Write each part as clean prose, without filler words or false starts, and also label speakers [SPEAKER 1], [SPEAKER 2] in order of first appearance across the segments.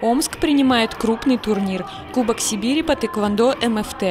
[SPEAKER 1] Омск принимает крупный турнир – Кубок Сибири по тэквондо МФТ.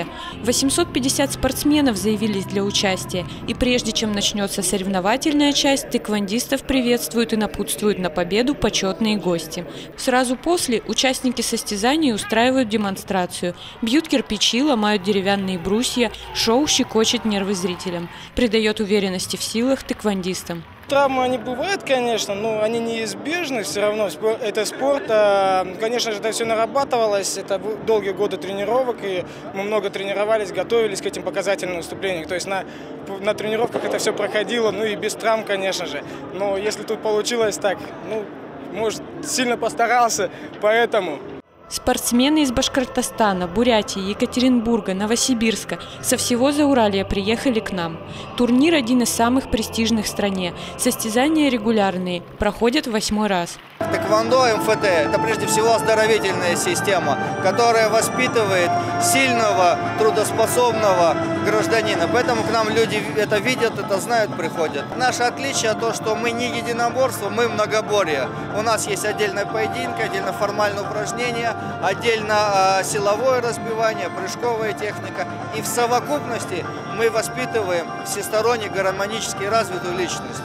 [SPEAKER 1] 850 спортсменов заявились для участия. И прежде чем начнется соревновательная часть, тэквондистов приветствуют и напутствуют на победу почетные гости. Сразу после участники состязаний устраивают демонстрацию. Бьют кирпичи, ломают деревянные брусья, шоу щекочет нервы зрителям. Придает уверенности в силах тэквондистам.
[SPEAKER 2] Травмы они бывают, конечно, но они неизбежны все равно. Это спорт, конечно же, это все нарабатывалось, это долгие годы тренировок, и мы много тренировались, готовились к этим показательным выступлениям. То есть на тренировках это все проходило, ну и без травм, конечно же. Но если тут получилось так, ну, может, сильно постарался, поэтому...
[SPEAKER 1] Спортсмены из Башкортостана, Бурятии, Екатеринбурга, Новосибирска со всего Зауралья приехали к нам. Турнир один из самых престижных в стране. Состязания регулярные, проходят 8-й раз.
[SPEAKER 3] Тэквондо МФТ – это прежде всего оздоровительная система, которая воспитывает сильного, трудоспособного гражданина. Поэтому к нам люди это видят, это знают, приходят. Наше отличие то, что мы не единоборство, мы многоборье. У нас есть отдельное поединка, отдельно формальное упражнение, отдельно силовое разбивание, прыжковая техника. И в совокупности мы воспитываем всесторонне гармонически развитую личность.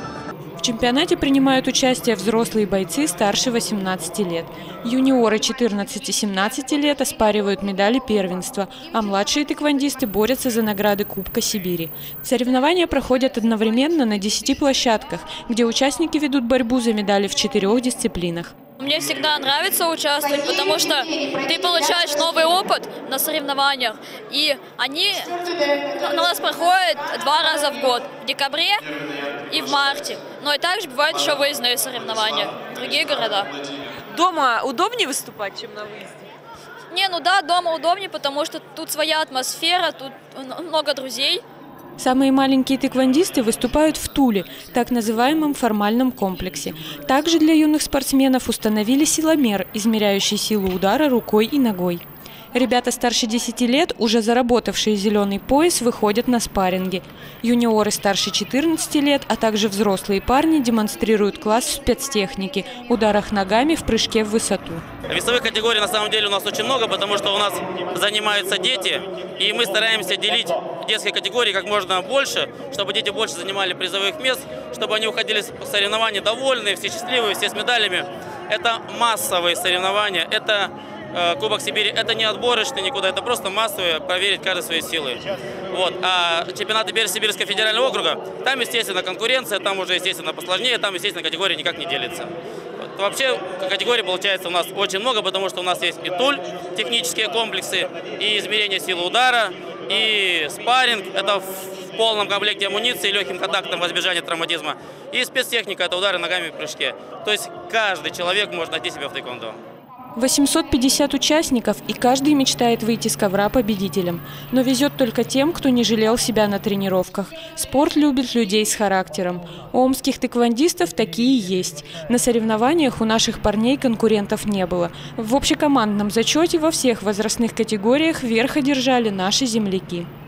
[SPEAKER 1] В чемпионате принимают участие взрослые бойцы старше 18 лет. Юниоры 14-17 лет оспаривают медали первенства, а младшие тэквондисты борются за награды Кубка Сибири. Соревнования проходят одновременно на 10 площадках, где участники ведут борьбу за медали в 4 дисциплинах.
[SPEAKER 4] Мне всегда нравится участвовать, потому что ты получаешь новый опыт на соревнованиях. И они у нас проходят 2 раза в год, в декабре и в марте. Но и также бывают еще выездные соревнования в другие города.
[SPEAKER 5] Дома удобнее выступать, чем на выезде?
[SPEAKER 4] Не, ну да, дома удобнее, потому что тут своя атмосфера, тут много друзей.
[SPEAKER 1] Самые маленькие тэквондисты выступают в Туле, так называемом формальном комплексе. Также для юных спортсменов установили силомер, измеряющий силу удара рукой и ногой. Ребята старше 10 лет, уже заработавшие зеленый пояс, выходят на спарринги. Юниоры старше 14 лет, а также взрослые парни демонстрируют класс в спецтехнике, ударах ногами в прыжке в высоту.
[SPEAKER 6] Весовых категорий на самом деле у нас очень много, потому что у нас занимаются дети, и мы стараемся делить детские категории как можно больше, чтобы дети больше занимали призовых мест, чтобы они уходили с соревнований довольные, все счастливые, все с медалями. Это массовые соревнования, это Кубок Сибири, это не отборочный никуда, это просто массовые, проверить каждой свои силы. Вот. А чемпионаты Сибирского федерального округа, там, естественно, конкуренция, там уже, естественно, посложнее, там, естественно, категории никак не делятся. Вот. Вообще, категорий, получается, у нас очень много, потому что у нас есть и туль, технические комплексы, и измерение силы удара, и спарринг, это в полном комплекте амуниции, легким контактом во избежание травматизма, и спецтехника, это удары ногами в прыжке. То есть каждый человек может найти себя в тэквондо.
[SPEAKER 1] 850 участников, и каждый мечтает выйти с ковра победителем. Но везет только тем, кто не жалел себя на тренировках. Спорт любит людей с характером. У омских тэквондистов такие есть. На соревнованиях у наших парней конкурентов не было. В общекомандном зачете во всех возрастных категориях верх одержали наши земляки.